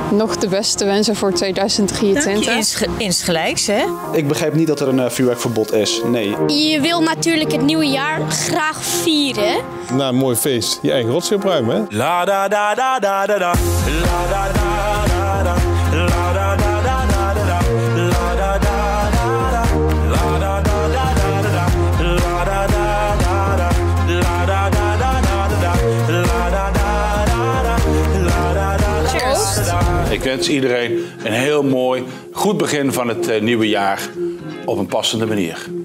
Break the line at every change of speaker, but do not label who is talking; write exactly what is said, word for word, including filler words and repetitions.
nog de beste wensen voor tweeduizend drieëntwintig.
Insge insgelijks, hè?
Ik begrijp niet dat er een uh, vuurwerkverbod is, nee.
Je wil natuurlijk het nieuwe jaar graag vieren.
Na een mooi feest je eigen rotzooi opruimen, hè?
La da da da da da da. La da da da da. La da da da da da. La da da da da. La da da da da da. La da da da da. La da da da da da. La da da da da. La da da da.
Ik wens iedereen een heel mooi, goed begin van het uh, nieuwe jaar op een passende manier.